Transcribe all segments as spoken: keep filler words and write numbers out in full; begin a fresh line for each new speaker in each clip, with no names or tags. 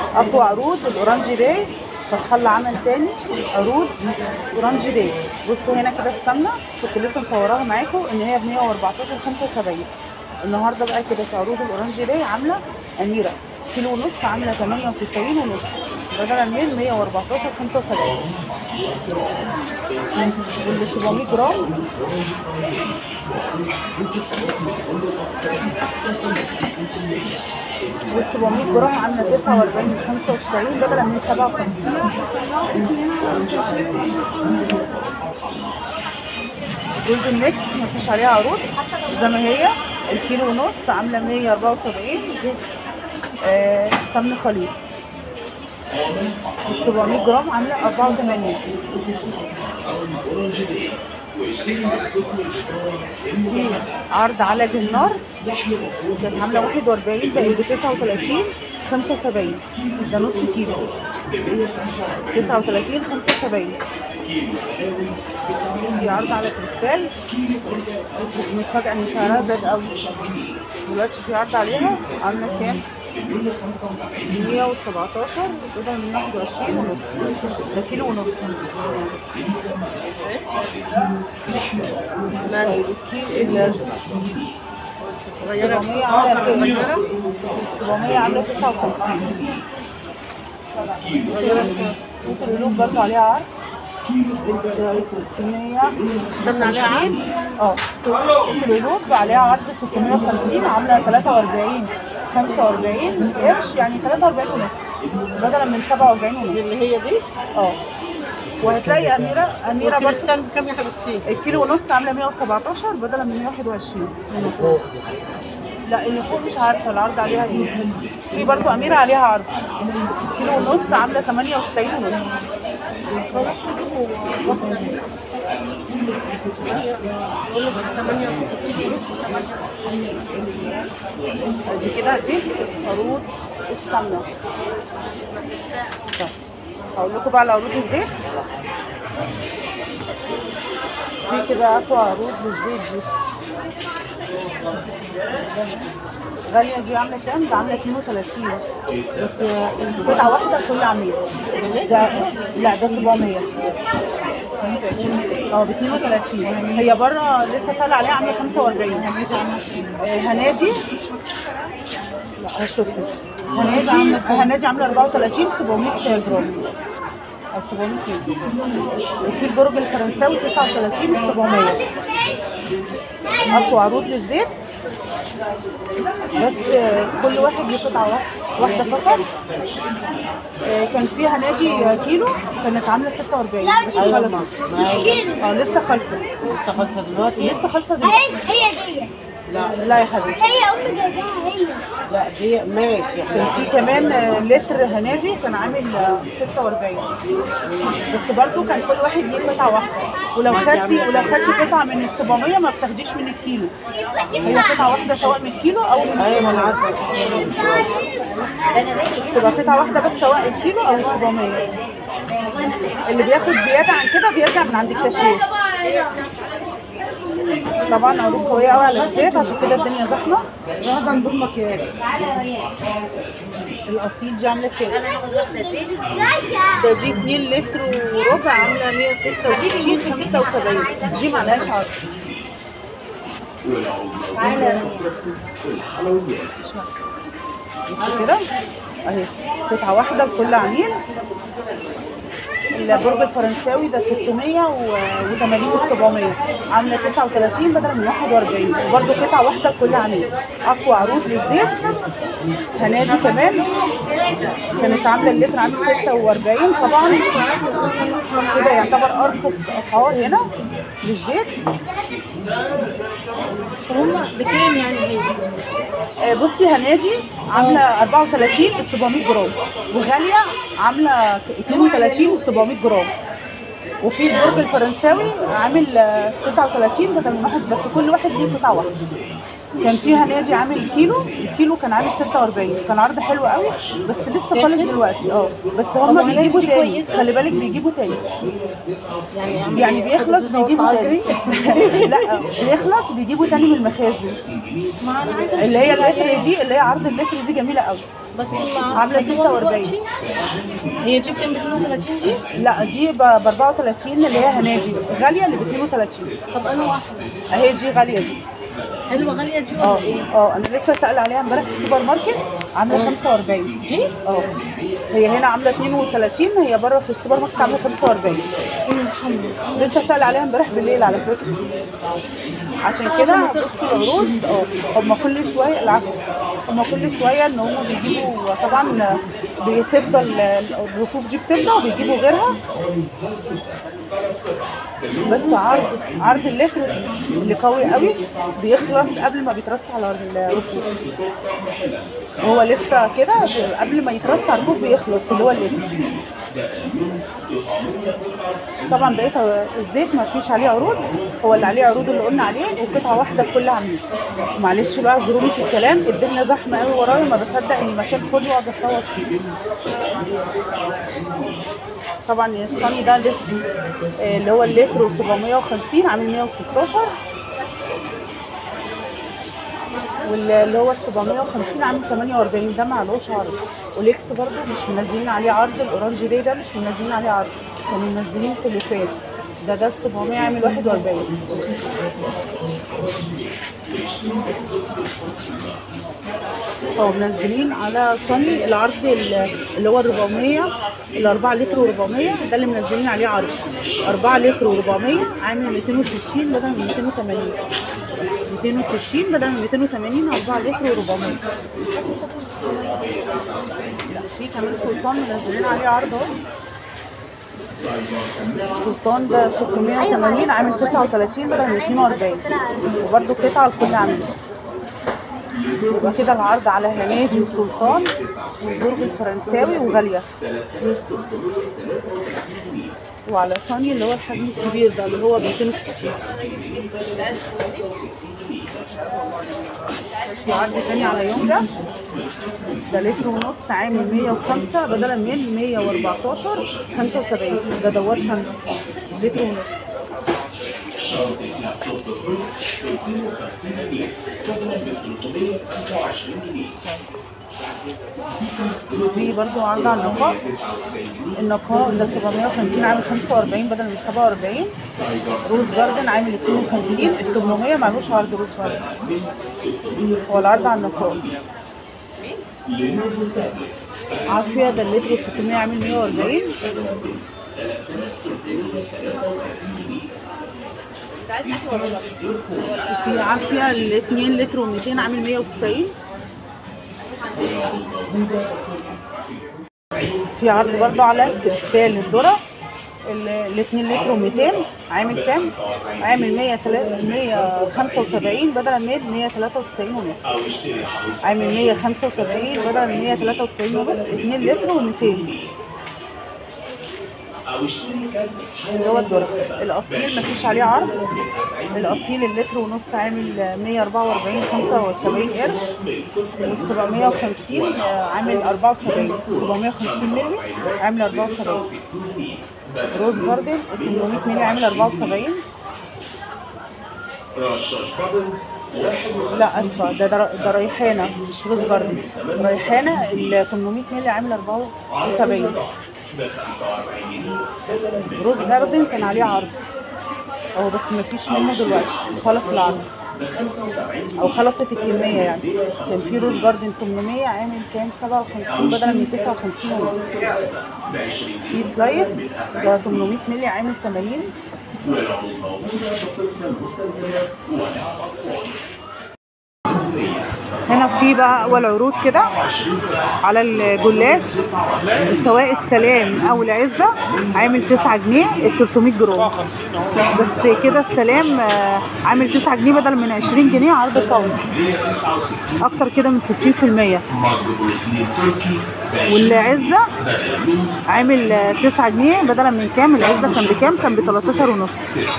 اقوى عروض الاورانجيري. فتح الله عمل تاني عروض اورانجيري. بصوا هنا كده السمنه كنت لسه مصوراها معاكم ان هي ب مية واربعتاشر خمسة وسبعين. النهارده بقى كده في عروض الاورانجيري عامله اميره كيلو ونص عامله تمانية وتسعين ونص بدلا من مية واربعتاشر خمسة وسبعين. واللي سبعمية جرام وال سبعمية جرام عامله تسعة واربعين خمسة وتسعين بدلا من سبعة وخمسين. جولدن ميكس مفيش عليها عروض زي ما هي. الكيلو ونص عامله مية واربعة وسبعين. آه سمن خليط. ال سبعمية جرام عامله اربعة وتمانين. في عرض على جنار كانت عامله واحد واربعين بقت ب تسعة وتلاتين خمسة وسبعين. ده نص كيلو تسعة وتلاتين خمسة وسبعين. في عرض على كريستال متفاجئه ان سعرها زاد قوي دلوقتي. في عرض عليها عامله كام؟ مية وسبعتاشر بدل من واحد وعشرين ونص. ده كيلو ونص. السبعمية عامله كام؟ السبعمية عامله تسعة وخمسين. القلوب برضه عليها عرض ستمية وعشرين. اه القلوب عليها عرض ستمية وخمسين عامله تلاتة واربعين خمسة واربعين قرش يعني تلاتة واربعين ونص بدلا من سبعة واربعين ونص.
اللي هي دي؟
اه. وهتلاقي اميره اميره برضه
كام يا حبيبتي؟
الكيلو ونص عامله مية وسبعتاشر بدلا من مية وواحد وعشرين ونص. لا اللي فوق مش عارفه العرض عليها ايه. في برضه اميره عليها عرض كيلو ونص عامله تمانية وتسعين ونص. دي كده دي عروض السمنه. هقول لكم بقى على عروض الزيت. في كده اقوى عروض للزيت دي غالية. دي عاملة كام؟ ده عاملة اتنين وتلاتين بس قطعة واحدة كل عميل. ده لا ده سبعمية. اه ب اتنين وتلاتين. هي بره لسه سالة عليها عاملة خمسة واربعين. هنادي لا هشوفها. هنادي هنادي عاملة اربعة وتلاتين سبعمية جرام او سبعمية كيلو. وفي البرج الفرنساوي تسعة وتلاتين سبعمية. اقوى عروض للزيت بس كل واحد ليه قطعه واحده فقط. كان فيها نادي كيلو كانت عامله ستة واربعين بس خلصت. اه لسه خالصه.
لسه خالصه دلوقتي؟
لسه خالصه دلوقتي.
هي دي.
لا لا يا حبيبتي.
هي امي جايباها هي.
لا دي ماشي.
كان في كمان لتر هنادي كان عامل ستة واربعين بس برضو كان كل واحد ليه قطعه واحده. ولو خدتي ولو خدتي قطعه من ال سبعمية ما بتاخديش من الكيلو. هي قطعه واحده سواء من الكيلو او من
ايوه انا عارفه.
تبقى قطعه واحده بس سواء الكيلو او ال سبعمية. اللي بياخد زياده عن كده بيرجع من عند الكاشير. طبعا عروض قويه قوي على الزيت عشان كده الدنيا زحمه.
واحده نضم مكياج.
الاصيل دي عامله كام؟ ده دي اتنين لتر وربع عامله مية وستة وستين خمسة وسبعين. دي معلهاش عرض. بصوا كده اهي قطعه واحده لكل عميل. البرج الفرنساوي ده ستمية وتمانين و سبعمية عامله تسعة وتلاتين بدل من واحد واربعين وبرده قطعه واحده لكل عميل. اقوى عروض للزيت هنادي كمان كانت عامله اللتر عامل ستة واربعين. طبعا كده يعتبر ارخص اسعار هنا للزيت.
هم بكام يعني هي؟
بصي هنادي عامله اربعة وتلاتين ال سبعمية جرام وغاليه عامله اتنين وتلاتين ال سبعمية جرام. وفي البرج الفرنساوي عامل تسعة وتلاتين بدل من واحد بس كل واحد ليه قطعه واحده. كان فيها نادي عامل كيلو، الكيلو كان عامل ستة وأربعين، كان عرض حلو قوي، بس لسه خالص دلوقتي. اه بس هما
طب
بيجيبوا
دي
تاني،
كويسة.
خلي بالك بيجيبوا تاني،
يعني أعمل
يعني
إيه؟
بيخلص
أخد
بيجيبوا
أجري؟
تاني. لا بيخلص بيجيبوا تاني من المخازن.
ما أنا عايزة
اللي هي
أشتري
اللتر
حاجات.
دي، اللي هي عرض اللتر دي جميله قوي،
بس ما
عامله
هجيبها
ستة وأربعين.
دلوقتي. هي دي بكام؟ مئتين وثلاثين دي؟
لا دي ب أربعة وثلاثين، اللي هي هنادي غاليه، اللي ب اثنين وثلاثين.
طب أنا واحدة
اهي دي غاليه دي.
حلوة غالية دي
اه
ولا إيه؟
اه انا لسه سائله عليها امبارح في السوبر ماركت، عامله خمسة وأربعين.
دي؟
اه هي هنا عامله اثنين وثلاثين، هي بره في السوبر ماركت عامله خمسة وأربعين. لسه سائله عليها امبارح بالليل على فكره. عشان كده بصوا العروض، اه هم كل شويه العفو، هم كل شويه ان هم بيجيبوا، طبعا بتفضل الرفوف دي بتفضى وبيجيبوا غيرها. بس عرض عرض اللتر اللي قوي قوي بيخلص قبل ما بيترص على الرفوف، هو لسه كده قبل ما يترص على الرفوف بيخلص، اللي هو اللتر. طبعا بقيت الزيت ما فيش عليه عروض، هو اللي عليه عروض اللي قلنا عليه، وقطعه واحده لكل عميل. معلش بقى اعذروني في الكلام، الدنيا زحمه قوي ورايا، ما بصدق ان المكان فاضي واقعد اصور فيه. طبعا الصيني ده لتر، اللي هو اللتر سبعمية وخمسين عامل مية وستاشر، واللي هو سبعمية وخمسين عامل ثمانية وأربعين، ده معلوش عرض. وليكس برضو مش منزلين عليه عرض، الاورنج دي ده مش منزلين عليه عرض، كانوا منزلين في اللي فات ده. ده سبعمية عامل واحد وأربعين. هو منزلين على صني العرض اللي هو أربعمية، ال أربعة لتر وأربعمية، ده اللي منزلين عليه عرض. أربعة لتر وأربعمية عامل مئتين وستين بدل من مئتين وثمانين، مئتين وستين بدل من مئتين وثمانين، أربعة لتر وأربعمية. لا في كمان سلطان منزلين عليه عرض اهو. السلطان ده ستمية وثمانين عامل تسعة وثلاثين بدل من اثنين وأربعين، وبرده قطعه لكل عميل. يبقى كده العرض على هنادي وسلطان والبرج الفرنساوي وغاليه، وعلى صني اللي هو الحجم الكبير ده اللي هو مئتين وستين. في عرض تاني على يوم ده، ده لتر ونص عامل مية وخمسة بدلا من مية وأربعتاشر، خمسة وسبعين. ده دوار شمس لتر ونص. في برضو عرض على النقاء، النقاء ده سبعمية وخمسين عامل خمسة وأربعين بدل من سبعة وأربعين. روز جاردن عامل اثنين وخمسين، ال ثمنمية معلوش عرض روز جاردن، هو العرض على النقاء. عافية ده اللتر ستمية عامل مية وأربعين. وفي عافية الاثنين لتر ومئتين عامل مية وتسعين. في عرض برضو على كريستال الذرة الاثنين لتر ومئتين عامل كام؟ عامل مية وخمسة وسبعين بدلا من مية وثلاثة وتسعين ونص، عامل مية وخمسة وسبعين بدلا من مية وثلاثة وتسعين ونص، اثنين لتر ومئتين. اللي هو الذرة الاصيل مفيش عليه عرض، الاصيل اللتر ونص عامل مية وأربعة وأربعين، خمسة وسبعين قرش، وال سبعمية وخمسين عامل أربعة وسبعين، سبعمية وخمسين مللي عامل أربعة وسبعين. روز جاردن ثمنمية مللي عامل أربعة وسبعين. لا اسفه، ده ده ريحانه مش روز جاردن، ريحانه ال ثمنمية مللي عامل أربعة وسبعين. روز جاردن كان عليه عرض اهو، بس مفيش منه دلوقتي، خلص العرض او خلصت الكميه يعني. كان في روز جاردن ثمنمية عامل كام؟ سبعة وخمسين بدل من تسعة وخمسين ونص. في سلايد ده ثمنمية مللي عامل ثمانين. هنا في بقى اول عروض كده على الجلاش، سواء السلام او العزه عامل تسعة جنيه ال تلتمية جرام. بس كده السلام آه، عامل تسعة جنيه بدل من عشرين جنيه عرض قوي، اكتر كده من ستين في المية. والعزه عامل آه، تسعة جنيه بدل من كام؟ العزه كان بكام؟ كان ب تلتاشر ونص.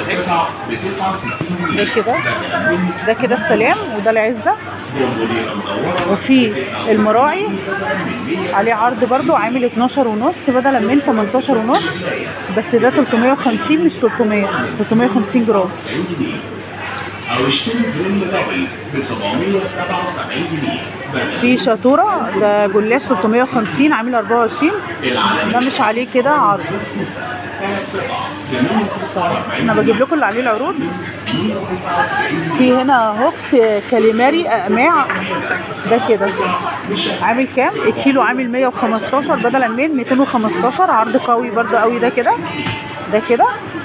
ده كده ده كده السلام، وده العزه. وفي المراعي عليه عرض برضو عامل اتناشر ونص بدل من تمنتاشر ونص، بس ده تلتمية وخمسين مش تلتمية، تلتمية وخمسين جرام.
او اشتري جريل دبل ب سبعمية وسبعة وسبعين جنيه.
في شطوره ده جلاش تلتمية وخمسين عامل اربعة وعشرين، ده مش عليه كده عرض. انا بجيب لكم اللي عليه العروض. في هنا هوكس كاليماري اقماع، ده كده عامل كام؟ الكيلو عامل مية وخمستاشر بدلا من ميتين وخمستاشر، عرض قوي برضه قوي. ده كده ده كده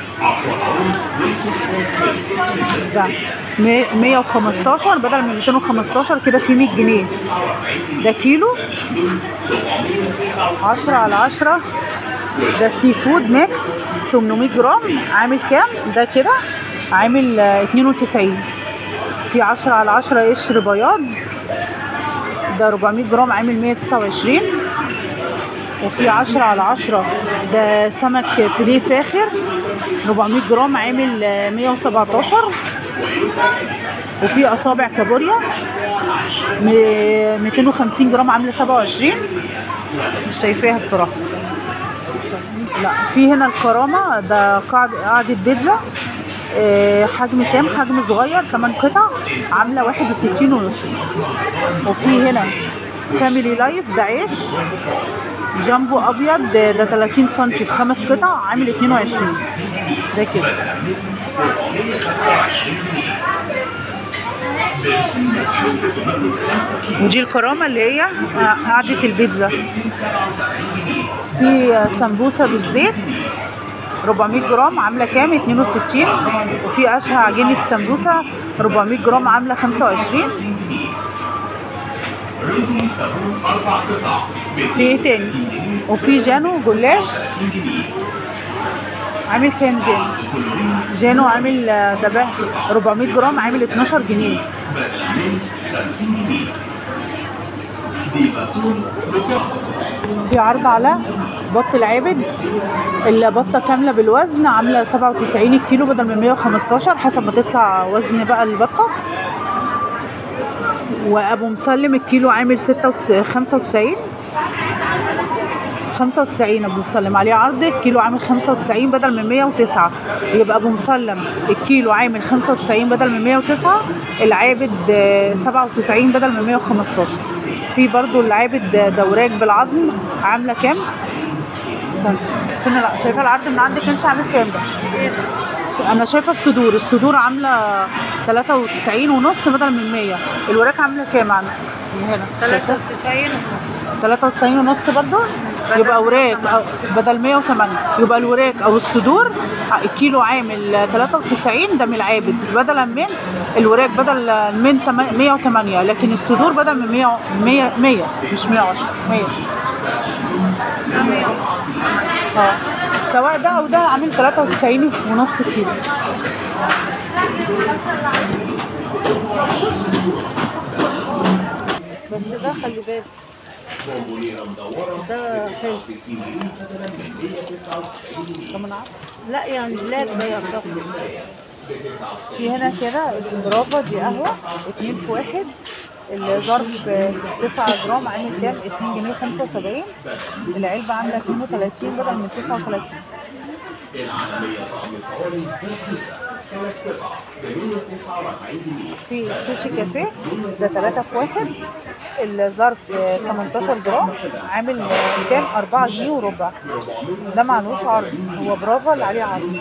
ده مية وخمستاشر بدل من ميتين وخمستاشر، كده في مية جنيه. ده كيلو عشرة على عشرة. ده سي فود ميكس تمنمية جرام عامل كام؟ ده كده عامل اتنين وتسعين. في عشرة على عشرة قشر بياض، ده اربعمية جرام عامل مية وتسعة وعشرين. وفي عشرة على عشرة ده سمك فيليه فاخر اربعمية جرام عامل مية وسبعتاشر. وفي اصابع كابوريا ميتين وخمسين جرام عامله سبعة وعشرين، مش شايفاها بصراحه. لا، في هنا الكرامه ده قاعده قاعده بيتزا، أه حجم كام؟ حجم صغير، تمن قطع عامله واحد وستين ونص. وفي هنا فاميلي لايف ده عيش جامبو ابيض، ده تلاتين سنتي في خمس قطع عامل اتنين وعشرين. ده كده ودي الكرامه اللي هي قاعده البيتزا. في سمبوسه بالزيت اربعمية جرام عامله كام؟ اتنين وستين. وفي اشهى عجينه سمبوسه اربعمية جرام عامله خمسة وعشرين. في ايه تاني؟ وفي جانو جلاش عامل كام؟ جانو جانو عامل ده اربعمية جرام عامل اتناشر جنيه. في عرض على بط العابد، البطه كامله بالوزن عامله سبعة وتسعين الكيلو بدل من مية وخمستاشر، حسب ما تطلع وزن بقى البطه. وابو مسلم الكيلو عامل خمسة وتسعين خمسة وتسعين. ابو مسلم عليه عرض، الكيلو عامل خمسة وتسعين بدل من مية وتسعة، يبقى ابو مسلم الكيلو عامل خمسة وتسعين بدل من مية وتسعة. العابد سبعة وتسعين بدل من مية وخمستاشر. في برضو العابد دوراك بالعظم عامله كام؟ استنى، لا شايفه العرض من عندك انت عامل كام ده؟ انا شايفه الصدور الصدور عامله تلاتة وتسعين ونص بدل من مية. الوراك عامله كام عندك؟ هنا
تلاتة وتسعين
تلاتة وتسعين ونص برضو، يبقى وراك بدل مية وتمانية. يبقى الوراك او الصدور الكيلو عامل تلاتة وتسعين، ده من العابد بدلا من الوراك بدل من مية وتمانية، لكن الصدور بدل من مية مية مية مش مية وعشرة مية. اه سواء ده او ده عامل تلاتة وتسعين ونص كيلو. بس ده خلي بالك ده حلو. لا يعني بلاد ده يعتبر. في هنا كده برافا دي قهوه اتنين في واحد، الظرف تسعة جرام عامل كام؟ اتنين جنيه خمسة وسبعين. العلبه عامله اتنين وتلاتين بدل من تسعة وتلاتين. في سوشي كافيه ده تلاتة في واحد، الظرف تمنتاشر جرام عامل كام؟ اربعة جنيه وربع. ده معلوش عرض، هو برافا اللي عليه عرض.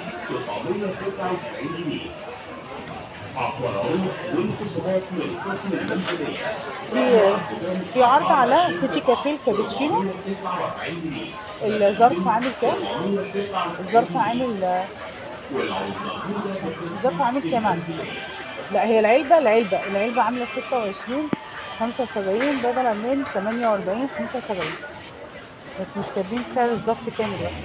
في في عرض على سيتي كافيه الكابتشينو، الظرف عامل كام؟ الظرف عامل الظرف عامل كام عندي؟ لا هي العلبة العلبة العلبة عاملة ستة وعشرين خمسة وسبعين بدلا من تمانية وأربعين خمسة وسبعين، بس مش كاتبين سعر الظبط كام دلوقتي.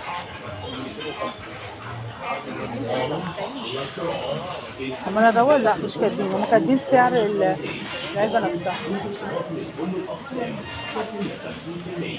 اما انا ادور، لا مش كاتبين، هما كاتبين سعر ال- العلبة نفسها.